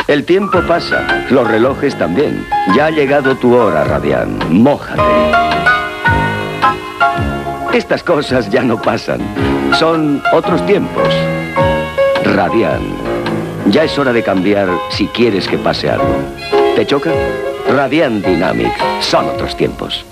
El tiempo pasa, los relojes también. Ya ha llegado tu hora, Radiant. Mójate. Estas cosas ya no pasan. Son otros tiempos. Radiant. Ya es hora de cambiar si quieres que pase algo. ¿Te choca? Radiant Dynamic. Son otros tiempos.